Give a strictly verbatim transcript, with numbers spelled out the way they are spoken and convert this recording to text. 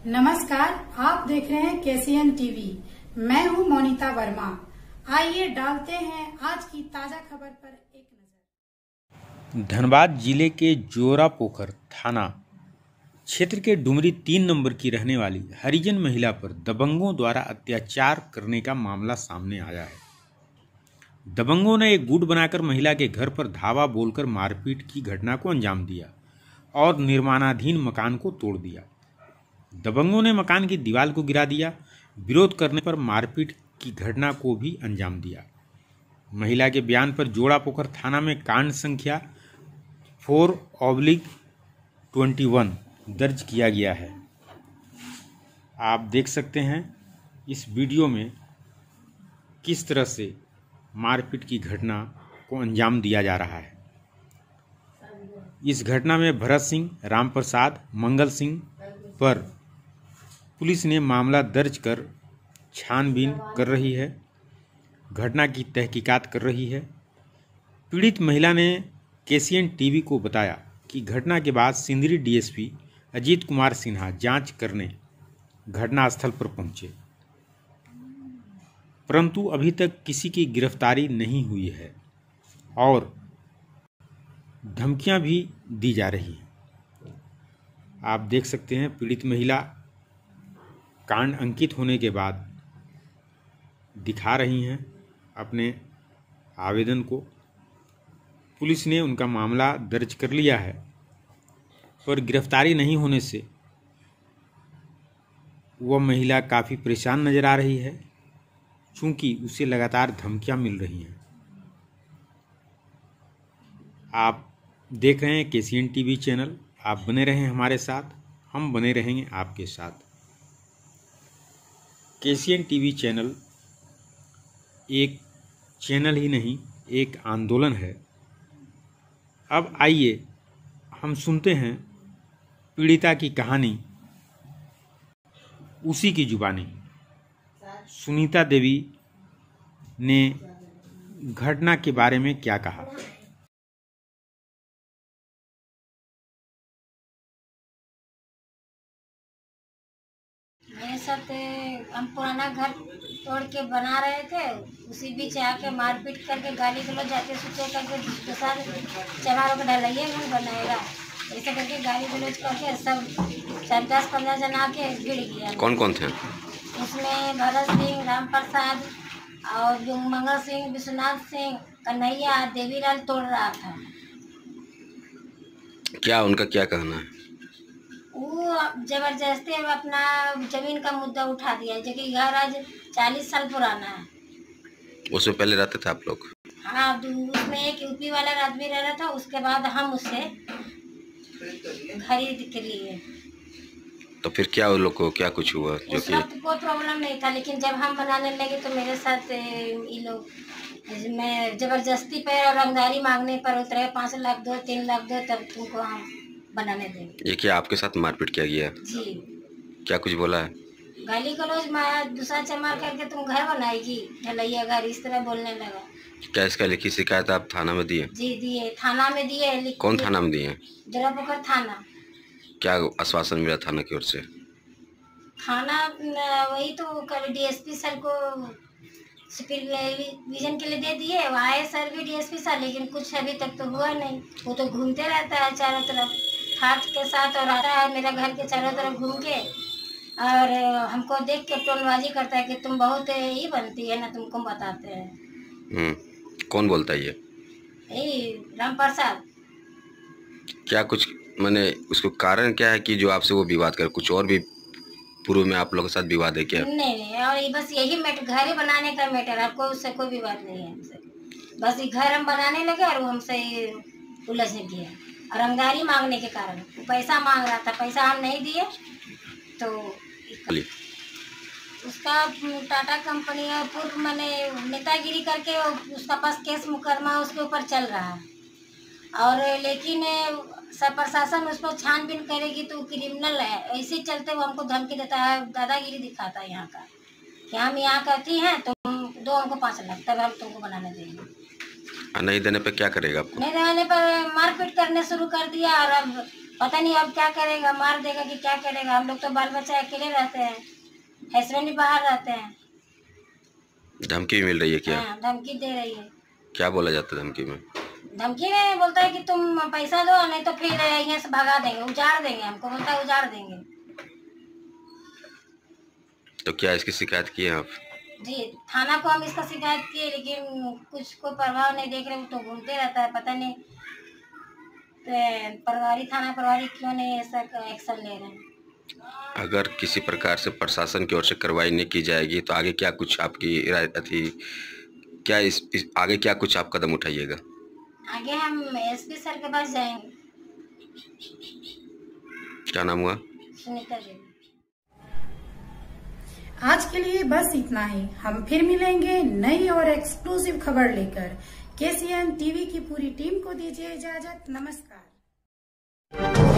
नमस्कार, आप देख रहे हैं केसीएन टीवी। मैं हूं मोनिता वर्मा। आइए डालते हैं आज की ताजा खबर पर एक नजर। धनबाद जिले के जोरापोखर थाना क्षेत्र के डुमरी तीन नंबर की रहने वाली हरिजन महिला पर दबंगों द्वारा अत्याचार करने का मामला सामने आया है। दबंगों ने एक गुट बनाकर महिला के घर पर धावा बोलकर मारपीट की घटना को अंजाम दिया और निर्माणाधीन मकान को तोड़ दिया। दबंगों ने मकान की दीवार को गिरा दिया। विरोध करने पर मारपीट की घटना को भी अंजाम दिया। महिला के बयान पर जोरापोखर थाना में कांड संख्या फोर ऑब्लिक ट्वेंटी वन दर्ज किया गया है। आप देख सकते हैं इस वीडियो में किस तरह से मारपीट की घटना को अंजाम दिया जा रहा है। इस घटना में भरत सिंह, राम प्रसाद, मंगल सिंह पर पुलिस ने मामला दर्ज कर छानबीन कर रही है, घटना की तहकीकात कर रही है। पीड़ित महिला ने केसीएन टीवी को बताया कि घटना के बाद सिंदरी डीएसपी अजीत कुमार सिन्हा जांच करने घटनास्थल पर पहुंचे, परंतु अभी तक किसी की गिरफ्तारी नहीं हुई है और धमकियां भी दी जा रही हैं। आप देख सकते हैं पीड़ित महिला कांड अंकित होने के बाद दिखा रही हैं अपने आवेदन को। पुलिस ने उनका मामला दर्ज कर लिया है, पर गिरफ्तारी नहीं होने से वह महिला काफ़ी परेशान नज़र आ रही है, चूँकि उसे लगातार धमकियां मिल रही हैं। आप देख रहे हैं केसीएन टीवी चैनल। आप बने रहें हमारे साथ, हम बने रहेंगे आपके साथ। केसीएन टीवी चैनल एक चैनल ही नहीं, एक आंदोलन है। अब आइए हम सुनते हैं पीड़िता की कहानी उसी की जुबानी। सुनीता देवी ने घटना के बारे में क्या कहा। मेरे साथ हम पुराना घर तोड़ के बना रहे थे, उसी बीच आके मारपीट करके गाली गलौज जाते सोचे करके दूसरा चमारों को ढलाइए घर बनाएगा, ऐसे करके गाली गलौज करके सब चार दस पंद्रह जन आके भिड़ गया। कौन कौन थे उसमें? भरत सिंह, राम प्रसाद और जो मंगल सिंह, विश्वनाथ सिंह, कन्हैया, देवीलाल तोड़ रहा था। क्या उनका क्या कहना है? वो जबरदस्ती अपना जमीन का मुद्दा उठा दिया, जो कि घर आज चालीस साल पुराना है। उसमें पहले रहते थे आप लोग? हाँ, उसमें एक यूपी वाला आदमी रह रहा था, उसके बाद हम उससे खरीद के लिए। तो फिर क्या उन लोग को क्या कुछ हुआ? जो उस वक्त कोई प्रॉब्लम नहीं था, लेकिन जब हम बनाने लगे तो मेरे साथ ये लोग मैं जबरदस्ती पे और रंगदारी मांगने पर उतरे, पाँच लाख दो, तीन लाख दो, तब तुमको हम बनाने देंगे। ये क्या आपके साथ मारपीट किया गया? जी। क्या कुछ बोला है? गाली गलौज में दूसरा चमार करके तुम घर बनाएगी, ढलैया घर, इस तरह बोलने लगा। क्या इसका लिखित शिकायत आप थाना में दिए? जी दिए, थाना में दिए। कौन थाना में दिए? जोरापोखर थाना। क्या आश्वासन मिला थाना की ओर से? थाना वही तो डीएसपी सर को सुपरविजन के लिए दे दिए, आए सर भी डीएसपी सर, लेकिन कुछ अभी तक तो हुआ नहीं। वो तो घूमते रहता है चारों तरफ हाथ के साथ और आता है मेरा घर के चारों तरफ घूम के, और हमको देख के टोलबाजी करता है कि तुम बहुत ही बनती है ना, तुमको बताते हैं। हम्म, कौन बोलता है ये? यही राम प्रसाद। क्या कुछ मैंने उसको कारण क्या है कि जो आपसे वो विवाद कर? कुछ और भी पूर्व में आप लोगों के साथ विवाद है क्या? नहीं नहीं, और ये बस यही मैटर, घर ही बनाने का मैटर, आपको उससे कोई विवाद नहीं है हमसे। बस ये घर हम बनाने लगे और वो हमसे उलझने दिया, और रंगदारी मांगने के कारण वो पैसा मांग रहा था, पैसा हम नहीं दिए तो उसका टाटा कंपनी है पूर्व मैंने नेतागिरी करके उसका पास केस मुकदमा उसके ऊपर चल रहा है, और लेकिन सब प्रशासन उसको छानबीन करेगी तो क्रिमिनल है, ऐसे चलते वो हमको धमकी देता है, दादागिरी दिखाता है यहाँ का कि हम यहाँ करती हैं तो दो हमको पाँच लाख, तब हम तुमको बनाने देंगे। और नहीं देने पे क्या करेगा आपको? नहीं देने पर मारपीट करने शुरू कर दिया, और अब पता नहीं अब क्या करेगा, मार देगा कि क्या करेगा। हम लोग तो बाल बच्चे अकेले रहते हैं, हस्बैंड भी बाहर रहते हैं। धमकी भी मिल रही है क्या? हाँ, धमकी दे रही है। क्या बोला जाता है धमकी में? धमकी में बोलता है कि तुम पैसा दो, नहीं तो फिर यहाँ से भगा देंगे, उजाड़ देंगे। हमको बोलता है उजाड़ देंगे। तो क्या इसकी शिकायत की है आप? जी, थाना को हम इसका शिकायत किए, लेकिन कुछ को प्रभाव नहीं देख रहे। वो तो घूमते रहता है, पता नहीं तो प्रभारी थाना प्रभारी क्यों नहीं ऐसा एक्शन ले रहे हैं। अगर किसी प्रकार से प्रशासन की ओर से कार्रवाई नहीं की जाएगी तो आगे क्या कुछ आपकी राय थी, क्या इस, इस आगे क्या कुछ आप कदम उठाइएगा? आगे हम एसपी सर के पास जाएंगे। क्या नाम हुआ? सुनीता जी। आज के लिए बस इतना ही। हम फिर मिलेंगे नई और एक्सक्लूसिव खबर लेकर। केसीएन टीवी की पूरी टीम को दीजिए इजाजत। नमस्कार।